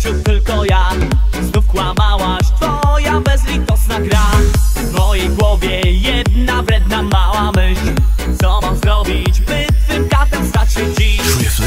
życiu tylko ja. Znów kłamałaś, twoja bezlitosna gra. W mojej głowie jedna wredna mała myśl. Co mam zrobić, by twym katem stać się dziś?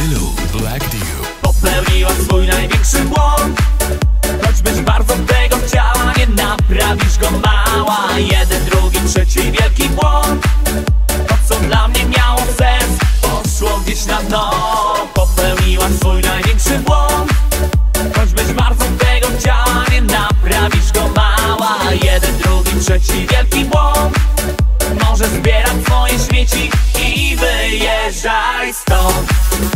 Popełniłaś swój największy błąd. Choćbyś bardzo tego chciała, nie naprawisz go, mała. Jeden, drugi, trzeci wielki błąd. To co dla mnie miało sens, poszło gdzieś na dno. Popełniłaś swój największy błąd. Choćbyś bardzo tego chciała, nie naprawisz go, mała. Jeden, drugi, trzeci wielki błąd. Możesz zbierać swoje śmieci i wyjeżdżaj stąd.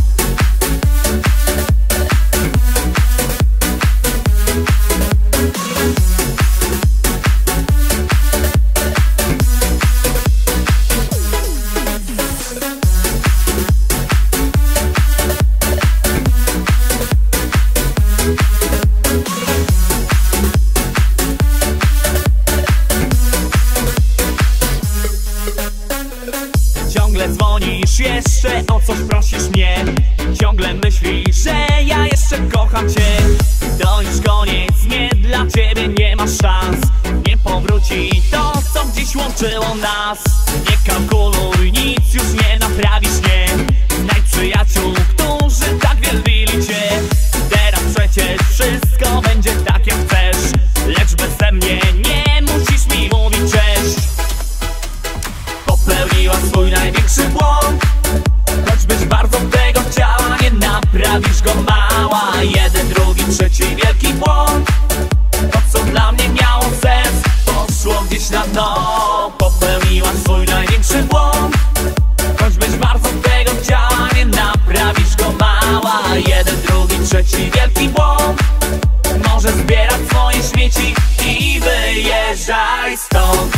Ciągle dzwonisz, jeszcze o coś prosisz mnie. Ciągle myślisz, że ja jeszcze kocham cię. To już koniec, nie dla ciebie nie ma szans. Nie powróci to, co gdzieś łączyło nas. Nie kalkuluj, nic już nie naprawisz, nie. Znajdź przyjaciół, którzy tak wielbili cię. Teraz przecież wszystko będzie tak jak chcesz. Lecz beze mnie nie musisz mi mówić cześć. Popełniłaś swój największy błąd. Choćbyś bardzo tego chciała, nie naprawisz go, mała. Jeden, drugi, trzeci wielki błąd. To co dla mnie miało sens, poszło gdzieś na dno. Popełniłaś swój największy błąd. Choćbyś bardzo tego chciała, nie naprawisz go, mała. Jeden, drugi, trzeci wielki błąd. Możesz zbierać swoje śmieci i wyjeżdżaj stąd.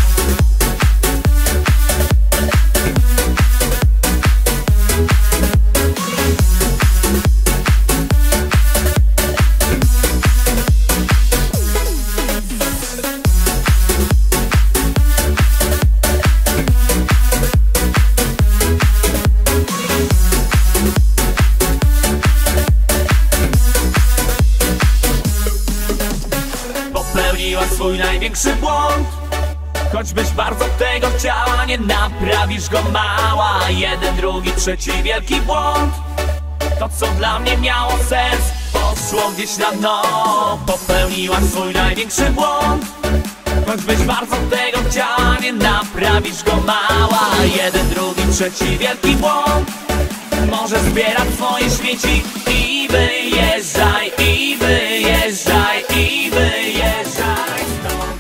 Popełniłaś swój największy błąd. Choćbyś bardzo tego chciała, nie naprawisz go, mała. Jeden, drugi, trzeci wielki błąd. To co dla mnie miało sens, poszło gdzieś na dno. Popełniłaś swój największy błąd. Choćbyś bardzo tego chciała, nie naprawisz go, mała. Jeden, drugi, trzeci wielki błąd. Możesz zbierać swoje śmieci i wyjeżdżaj, i wyjeżdżaj, i wyjeżdżaj stąd.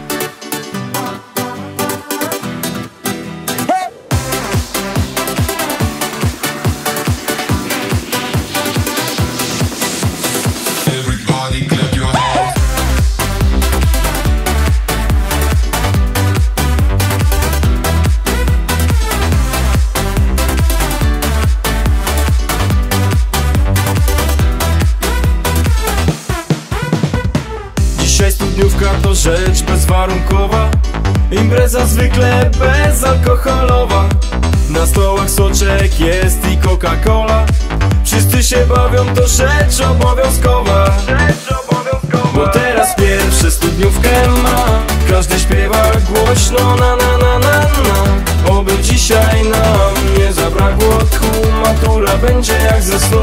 Everybody clap your hands. Dzisiaj studniówka to rzecz bezwarunkowa. Impreza zwykle bezalkoholowa. Na stołach soczek jest i Coca-Cola. Wszyscy się bawią, to rzecz obowiązkowa. Bo teraz pierwsze studniówkę ma. Każdy śpiewa głośno na na na na na. Oby dzisiaj nam nie zabrakło tchu. Matura będzie jak ze snu.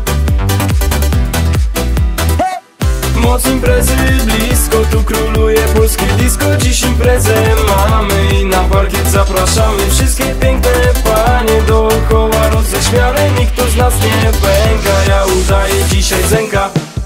Moc imprezy blisko, tu króluje polskie disco. Dziś imprezę mamy i na parkiet zapraszamy. Wszystkie piękne panie dookoła roześmiane. Nikt tu z nas nie pęka, ja udaję dzisiaj zenka.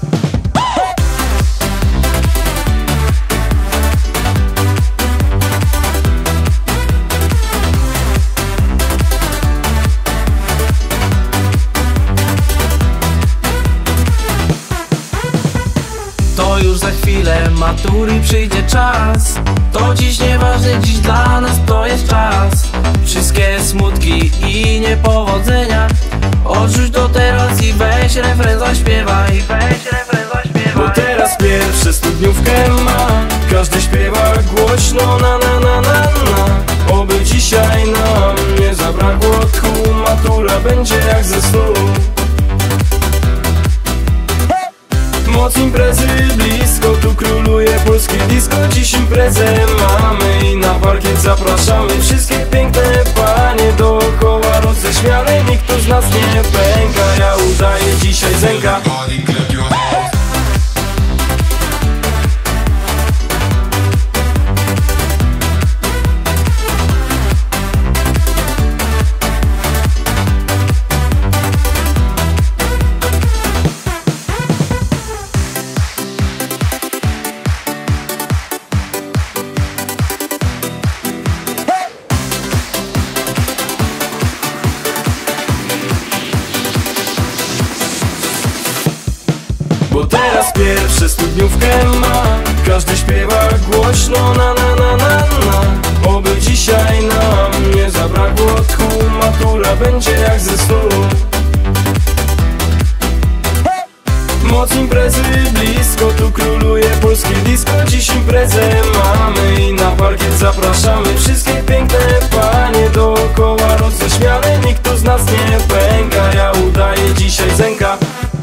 To już za chwilę matury przyjdzie czas. To dziś nieważne, dziś dla nas to jest czas. Wszystkie smutki i niepowodzenia odrzuć to teraz i weź refren zaśpiewaj. Bo teraz pierwsze studniówkę ma. Każdy śpiewa głośno na na na na na. Oby dzisiaj nam nie zabrakło tchu. Matura będzie jak ze snu. Moc Moc imprezy blisko, tu króluje polskie disco. Dziś imprezę mamy i na parkiet zapraszamy wszystkie piękne panie dookoła roześmiane. Nikt tu z nas nie pęka, ja udaję dzisiaj Zenka. Bo teraz pierwsze studniówkę ma, każdy śpiewa głośno na na na na na. Oby dzisiaj nam nie zabrakło tchu, matura będzie jak ze snu. Moc imprezy blisko, tu króluje polskie disco. Dziś imprezę mamy i na parkiet zapraszamy wszystkie piękne panie dookoła roześmiane. Nikt tu z nas nie pęka, ja udaję dzisiaj Zenka.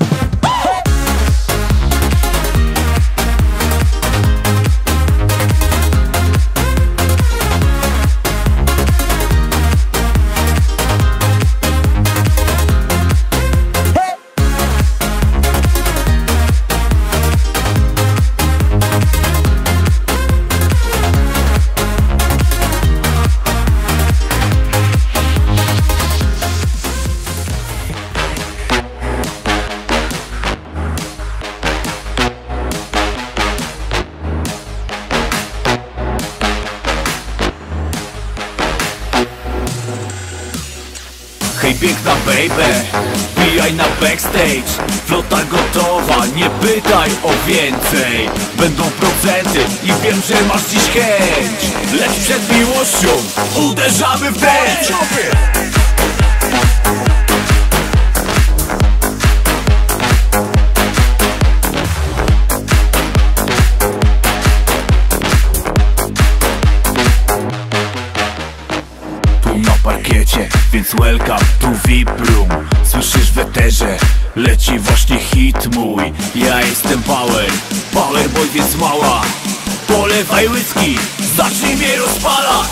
Hej piękna baby, wbijaj na backstage. Flota gotowa, nie pytaj o więcej. Będą procenty i wiem, że masz dziś chęć. Lecz przed miłością uderzamy w deszcz. Parkiecie, więc welcome to VIP room. Słyszysz w eterze, leci właśnie hit mój. Ja jestem Power boy, więc mała, polewaj whisky, zacznij mnie rozpalać.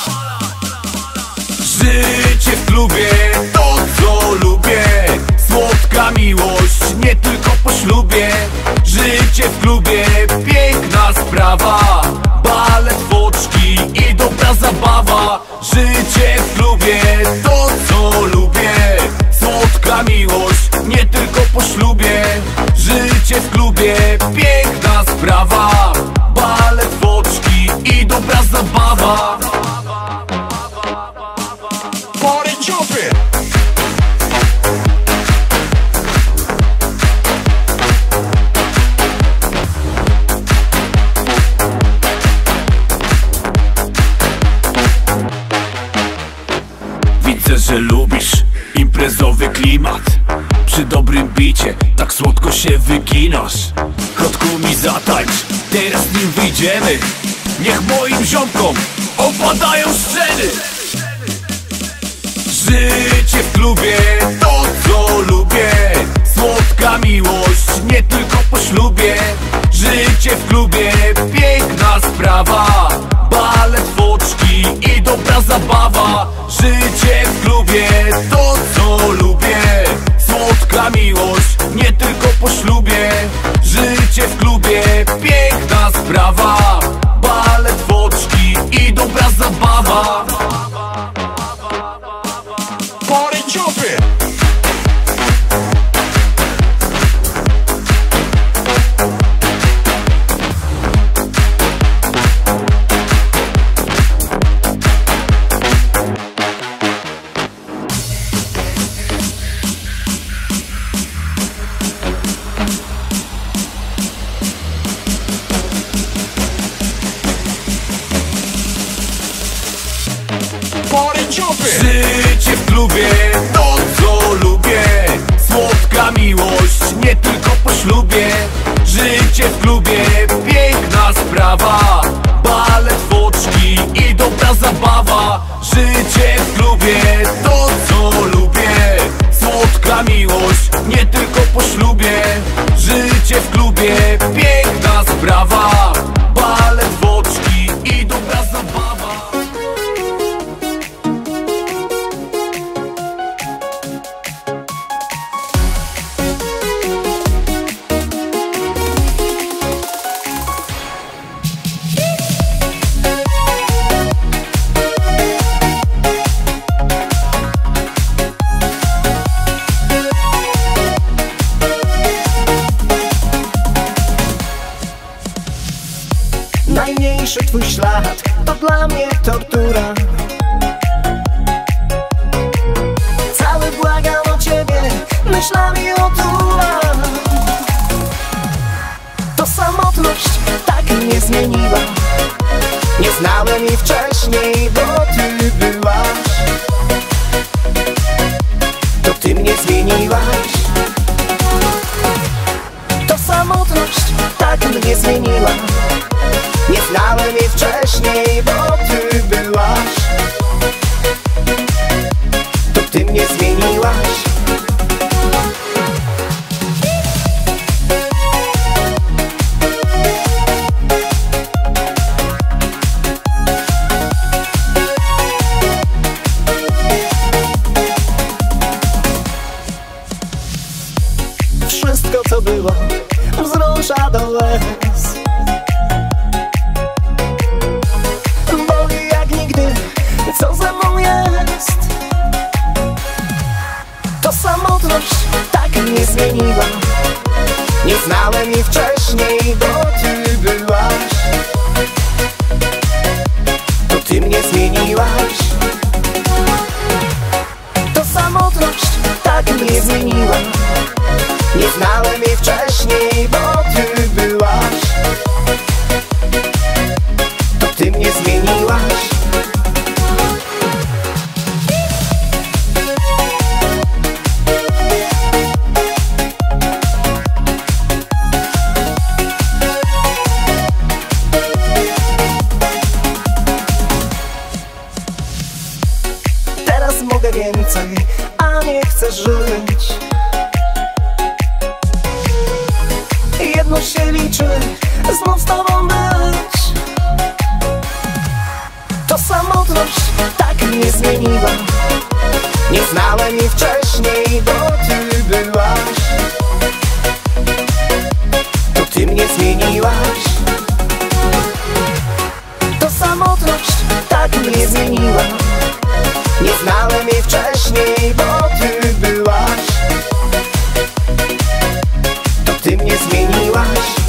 Życie w klubie, to co lubię. Słodka miłość, nie tylko po ślubie. Życie w klubie, piękna sprawa. Balet, foczki i dobra zabawa. Życie w klubie, to co lubię. Słodka miłość, nie tylko po ślubie. Życie w klubie, piękna sprawa. Balet, foczki i dobra zabawa. Party jumping. Widzę, że lubisz imprezowy klimat. Przy dobrym bicie tak słodko się wyginasz. Kotku mi zatańcz, teraz nim wyjdziemy. Niech moim ziomkom opadają sceny. Życie w klubie, to co lubię. Słodka miłość, nie tylko po ślubie. Życie w klubie, piękna sprawa. Balet, foczki i dobra zabawa. Życie w klubie, to co lubię. Słodka miłość, nie tylko po ślubie. Życie w klubie, piękna sprawa. Balet, foczki i dobra zabawa. Party jumping. Życie w klubie, to co lubię. Słodka miłość, nie tylko po ślubie. Życie w klubie, piękna sprawa. Balet, foczki i dobra zabawa. Życie w klubie, to co lubię. Słodka miłość, nie tylko po ślubie. Życie w klubie, Pierwszy twój ślad to dla mnie tortura. Cały błagam o ciebie, myślami otulam. To samotność tak mnie zmieniła. Nie znałem jej wcześniej, bo ty byłaś. To ty mnie zmieniłaś. To samotność tak mnie zmieniła. Nie znałem jej wcześniej, bo ty byłaś. To ty mnie zmieniłaś. Wszystko co było wzrusza do łez. Boli jak nigdy, co ze mną jest. To samotność tak mnie zmieniła. Nie znałem jej wcześniej, bo ty byłaś. To ty mnie zmieniłaś. To samotność tak mnie zmieniła. Nie znałem jej wcześniej, bo ty byłaś. To ty mnie zmieniłaś. Teraz mogę więcej, a nie chcę żyć. Jedno się liczy, znów z tobą być. To samotność tak mnie zmieniła. Nie znałem jej wcześniej, bo ty byłaś. To ty mnie zmieniłaś. To samotność tak mnie zmieniła. Nie znałem jej wcześniej, bo ty byłaś. To ty mnie zmieniłaś.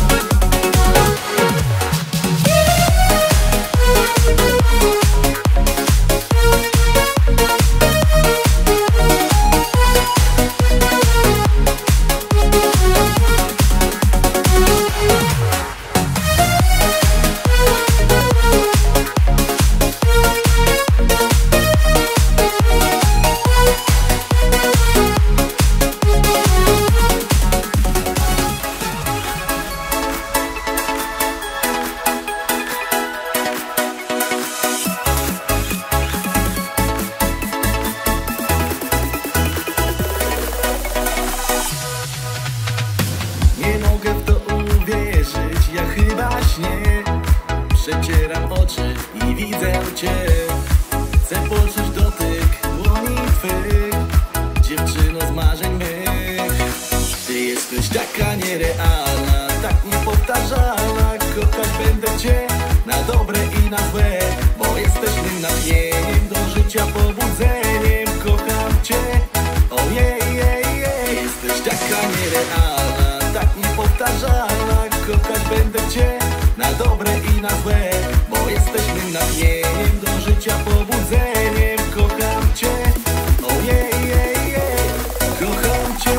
Nie mogę w to uwierzyć, ja chyba śnię. Przecieram oczy i widzę cię. Chcę poczuć dotyk dłoni twych, dziewczyno z marzeń mych. Ty jesteś taka nierealna, tak niepowtarzalna. Kochać będę cię na dobre i na złe, bo jesteś mym natchnieniem do życia, pobudzeniem. Kocham cię, ojej, jesteś taka nierealna, tak niepowtarzalna. Kochać będę cię na dobre i na złe, bo jesteś mym natchnieniem do życia, pobudzeniem. Kocham cię, ojej, kocham cię.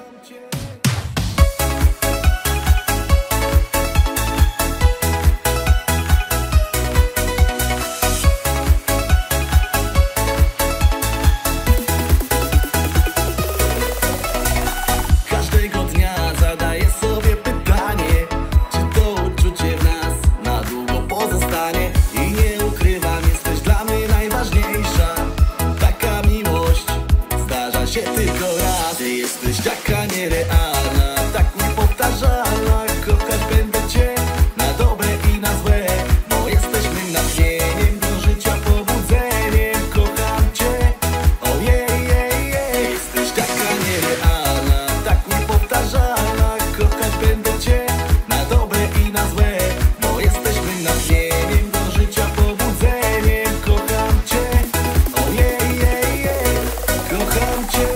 Każdego dnia zadaję sobie pytanie, czy to uczucie w nas na długo pozostanie. I nie ukrywam, jesteś dla mnie najważniejsza. Taka miłość zdarza się tylko raz. Ty jesteś taka nierealna, tak niepowtarzalna. Kochać będę cię na dobre i na złe, bo jesteś mym natchnieniem do życia, pobudzeniem. Kocham cię, ojej, jesteś taka nierealna, tak niepowtarzalna. Kochać będę cię na dobre i na złe, bo jesteś mym natchnieniem do życia, pobudzeniem. Kocham cię, ojej, kocham cię.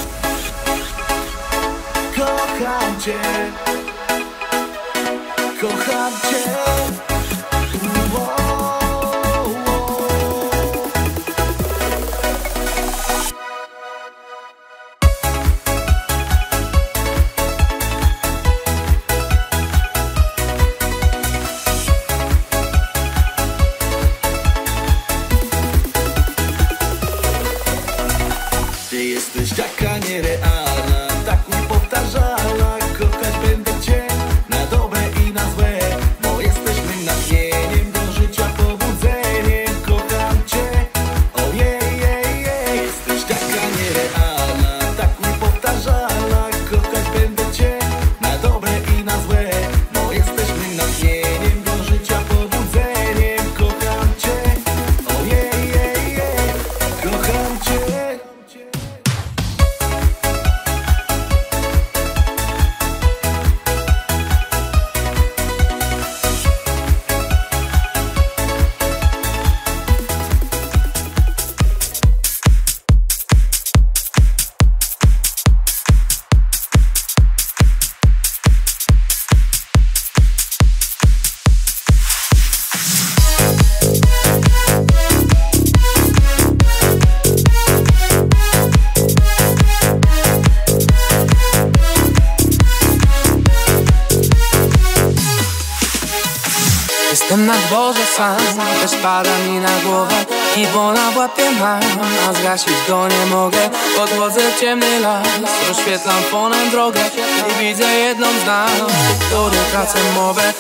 Kocham cię. Kocham cię. Jestem na dworze sam, też pada mi na głowę i bona w łapie mam, a zgasić go nie mogę. Podchodzę w ciemny las, rozświetlam fonem drogę i widzę jedną z nas, który tracę mowę.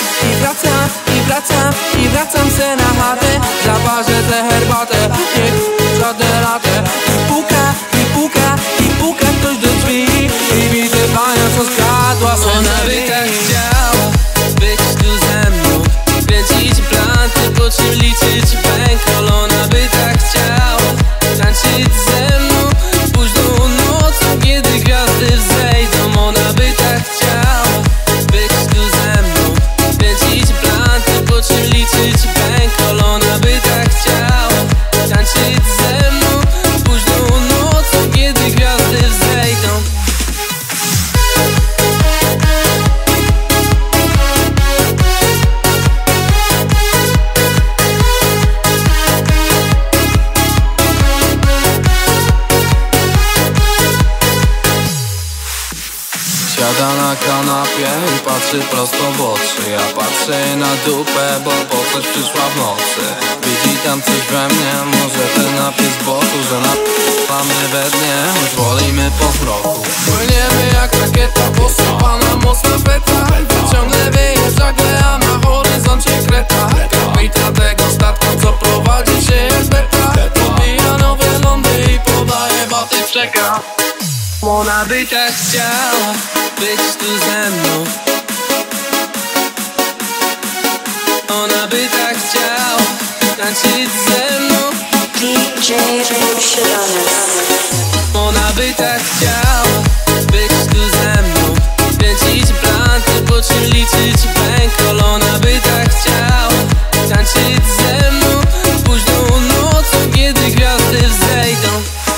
I wracam se na chatę, zaparzę tę herbatę, niech żadne latę. I puka ktoś do drzwi i widzę panią, co skradła se. Ona by tak chciała być tu ze mną, kręcić planty, po czym liczyć bankroll. Ona by tak chciała tańczyć ze mną późną nocą, kiedy gwiazdy wzejdą. Ona by tak chciała być tu ze mną, kręcić planty, po czym liczyć bankroll. Ona by tak chciała tańczyć ze mną późną nocą, kiedy gwiazdy wzejdą. Siada na kanapie i patrzy prosto w oczy. Ja patrzę jej na dupę, bo po coś przyszła w nocy. Widzi tam coś we mnie, może ten napis z boku, że mamy we dnie, choć wolimy po wzroku. Płyniemy jak rakieta, posypana mocna feta. Ciągle wieje żagle, a na horyzoncie kreta. Kapita tego statku, co prowadzi się jak beta. Podbija nowe lądy i podaje baty, czeka. Ona by tak chciała być tu ze mną. Ona by tak chciała tańczyć ze mną. DJ Ona by tak chciała być tu ze mną, kręcić planty, po czym liczyć bankroll. Ona by tak chciała tańczyć ze mną późną nocą, kiedy gwiazdy wzejdą.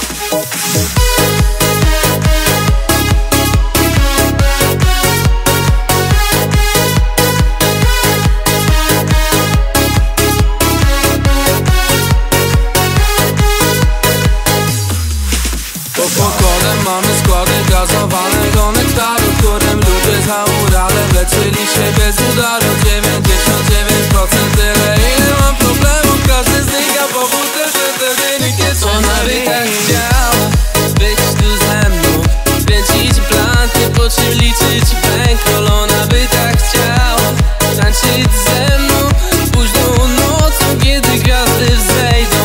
Mamy składy gazowanego nektaru, którym ludzie za urale wleczyli się bez udaru. 99% tyle, ile mam problemów, każdy znika, powód też, że te wyniki są. Ona by tak chciała być tu ze mną, kręcić planty, po czym liczyć bankroll. Ona by tak chciała tańczyć ze mną późną nocą, kiedy gwiazdy wzejdą.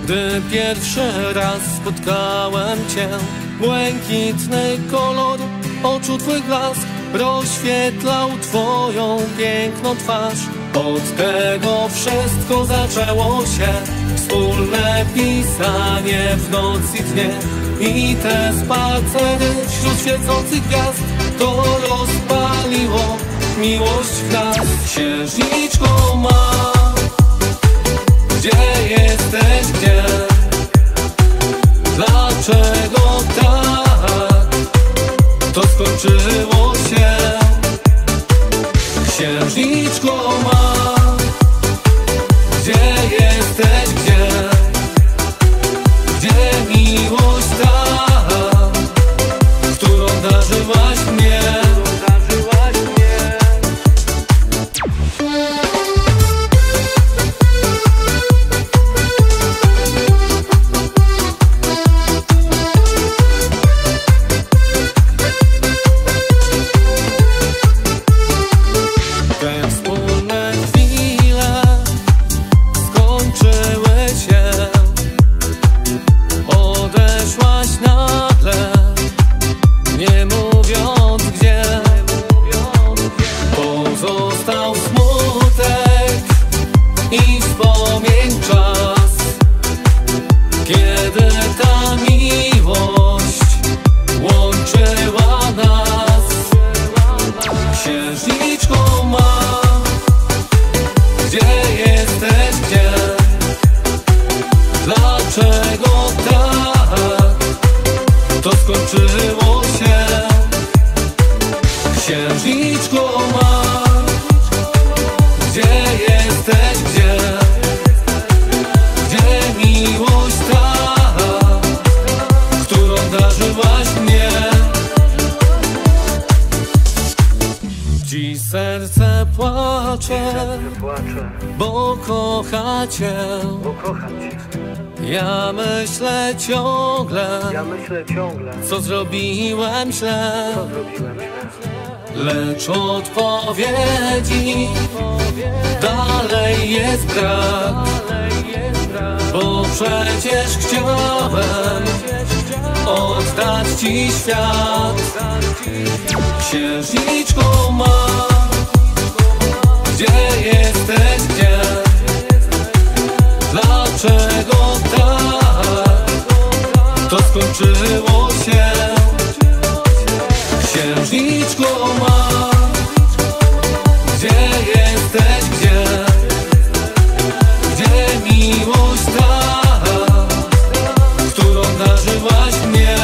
Gdy pierwszy raz spotkałem cię, błękitny kolor oczu twych blask rozświetlał twoją piękną twarz. Od tego wszystko zaczęło się, wspólne pisanie w noc i dnie i te spacery wśród świecących gwiazd. To rozpaliło miłość w nas. Księżniczko ma, gdzie jesteś, gdzie? Dlaczego tak to skończyło się? Księżniczko ma, gdzie jesteś, gdzie? Gdzie miłość ta, którą darzyłaś mnie? Serce płacze, bo kocha cię. Ja myślę ciągle, co zrobiłem źle. Lecz odpowiedzi dalej jest brak, bo przecież chciałem oddać ci świat. Księżniczko ma, gdzie jesteś, gdzie? Dlaczego tak to skończyło się? Księżniczko ma, gdzie jesteś, gdzie? Gdzie miłość ta, którą darzyłaś mnie?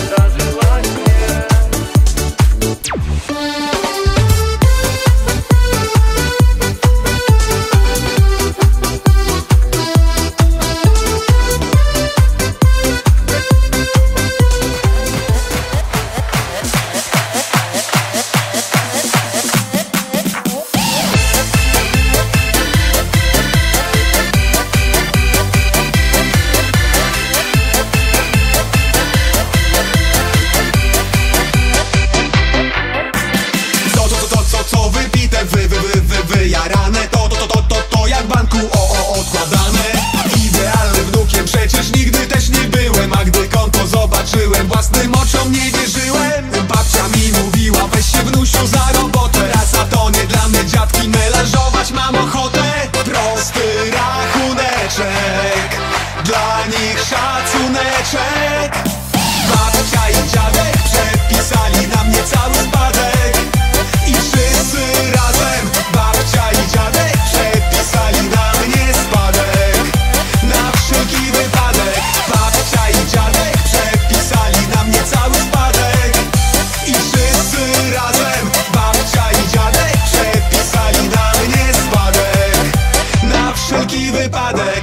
Wyjarane, to jak w banku odkładane. Idealnym wnukiem przecież nigdy też nie byłem, a gdy konto zobaczyłem, własnym oczom nie wierzyłem. Babcia mi mówiła, weź się wnusiu za robotę, raz a to nie dla mnie dziadki, melanżować mam ochotę. Prosty rachuneczek, dla nich szacuneczek. Babcia i dziadek przepisali na mnie cały spadek i wszyscy razem, babcia i dziadek, przepisali na mnie spadek. Na wszelki wypadek, babcia i dziadek przepisali na mnie cały spadek i wszyscy razem, babcia i dziadek przepisali na mnie spadek. Na wszelki wypadek.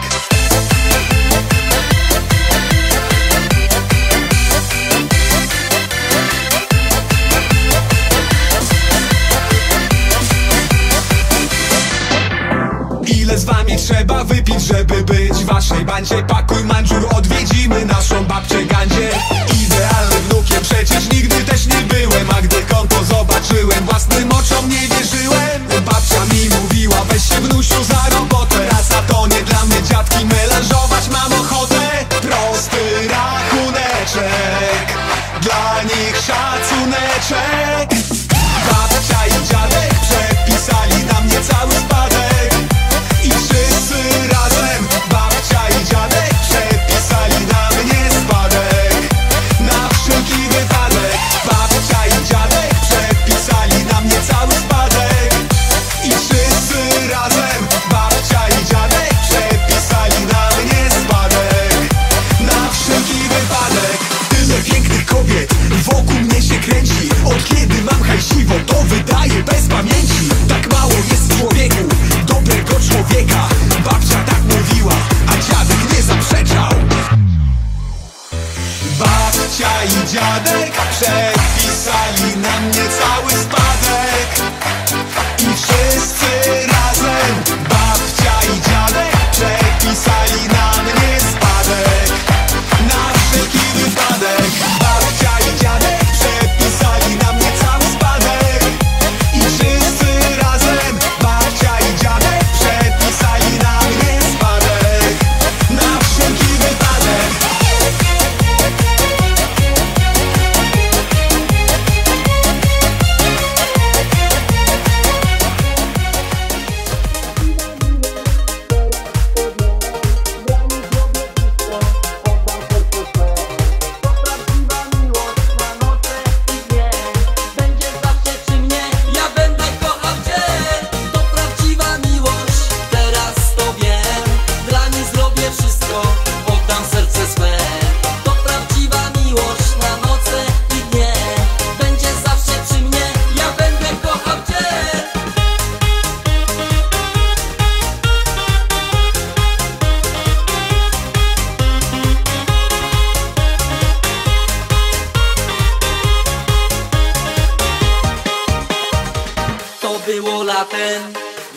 Ile z wami trzeba wypić, żeby być w waszej bandzie? Pakuj mandżur, odwiedzimy naszą babcię Gandzie. Idealnym wnukiem przecież nigdy też nie byłem, a gdy konto zobaczyłem, własnym oczom nie wierzyłem. Babcia mi mówiła, weź się wnusiu za robotę, raz a to nie dla mnie dziadki, melanżować mam ochotę.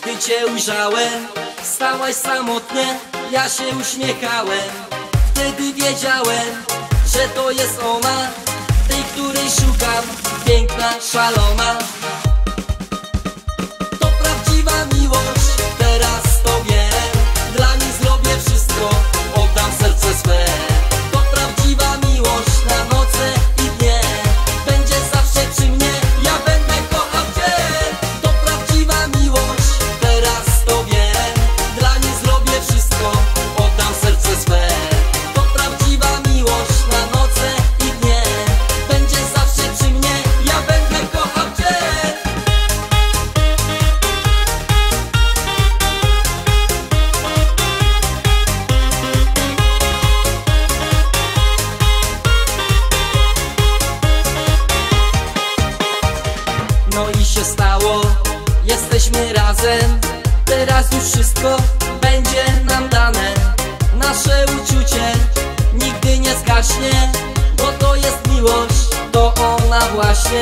gdy cię ujrzałem. Stałaś samotnie, ja się uśmiechałem. Wtedy wiedziałem, że to jest ona, tej, której szukam, piękna, szalona. To prawdziwa miłość, teraz to wiem. Dla niej zrobię wszystko, oddam serce swe. To prawdziwa miłość, na noce i dnie. Będzie zawsze przy mnie, ja będę kochał cię. To prawdziwa miłość, teraz to wiem. Dla niej zrobię wszystko, oddam serce swe. To prawdziwa miłość, na noce i dnie. Będzie zawsze przy mnie, ja będę kochał cię. No i się stało, jesteśmy razem. Teraz już wszystko będzie nam dane. Nasze uczucie nigdy nie zgaśnie, bo to jest miłość, to ona właśnie.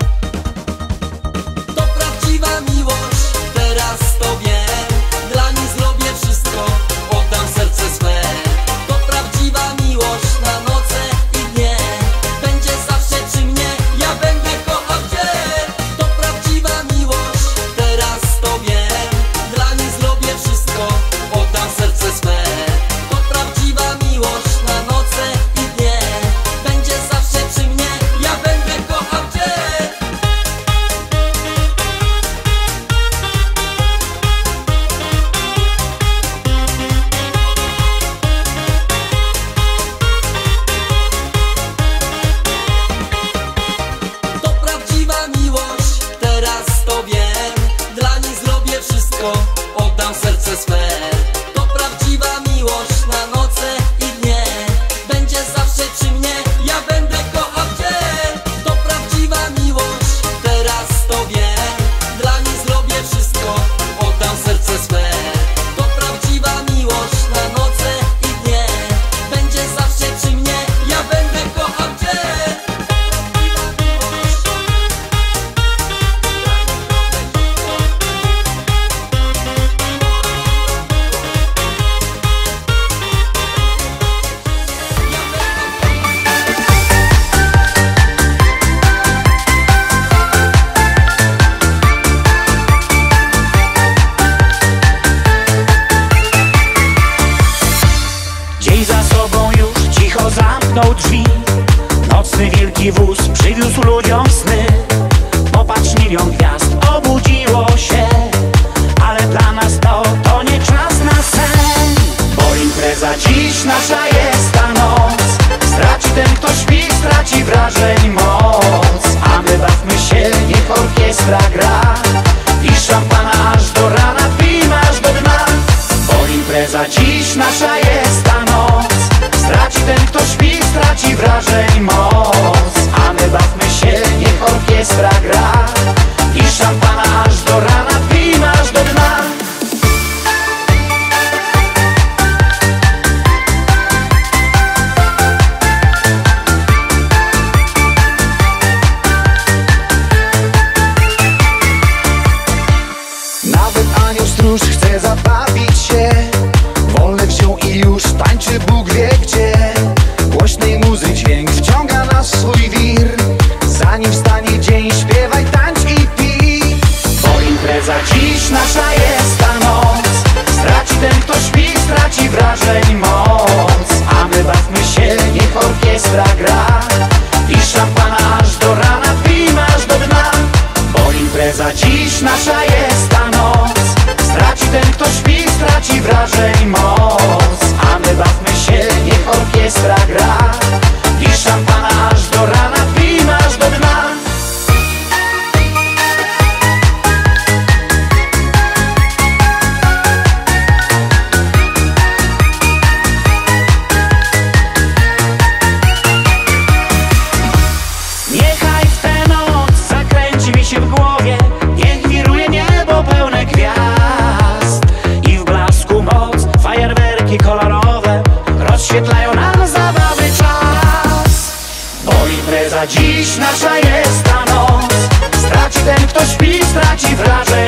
To prawdziwa miłość, teraz to wiem. Dla niej zrobię wszystko, oddam serce swe. To prawdziwa miłość, na noce i dnie. Będzie zawsze przy mnie, ja będę kochał cię. To prawdziwa miłość, teraz to wiem. Dla niej zrobię wszystko, oddam serce swe. To prawdziwa miłość, na noce i dnie. Będzie zawsze przy mnie, ja będę kochał cię. To prawdziwa miłość, teraz to wiem. Dla niej zrobię wszystko, oddam serce swe. To prawdziwa miłość, na noce i dnie. Będzie zawsze przy mnie, ja będę kochał cię. To prawdziwa miłość, teraz to wiem. Dla niej zrobię wszystko, oddam serce swe. To prawdziwa miłość, na noce i dnie. Będzie zawsze przy mnie, ja będę kochał cię. Dzień za sobą już cicho zamknął drzwi. Nocny wielki wóz przywiózł ludziom sny. Popatrz, milion gwiazd obudziło się. Ale dla nas to nie czas na sen. Bo impreza dziś nasza jest ta noc. Straci ten, kto śpi, straci wrażeń moc. A my bawmy się, niech orkiestra gra. I szampana aż do rana, pijmy aż do dna. Bo impreza dziś nasza jest ta noc. Straci ten, kto śpi, straci wrażeń moc. A my bawmy się, niech orkiestra gra. I szampana aż do rana, pijmy aż do dna. Nawet anioł stróż chce zabawić się. Wolne wziął i już tańczy Bóg wie gdzie. Głośnej muzy dźwięk wciąga nas w swój wir. Zanim wstanie dzień, śpiewaj, tańcz i pij. Bo impreza dziś nasza jest ta noc. Straci ten, kto śpi, straci wrażeń moc. A my bawmy się, niech orkiestra gra. I szampana aż do rana, pijmy aż do dna. Bo impreza dziś nasza jest ta noc. Straci ten, kto śpi, straci wrażeń moc. A my bawmy się, niech orkiestra gra. I szampana aż do rana, pijmy aż do dna. Niechaj w tę noc zakręci mi się w głowie. Niech wiruje niebo pełne gwiazd. I w blasku moc fajerwerki kolorowe rozświetlają nam zabawy czas. Bo impreza dziś nasza jest ta noc. Straci ten, kto śpi, straci wrażeń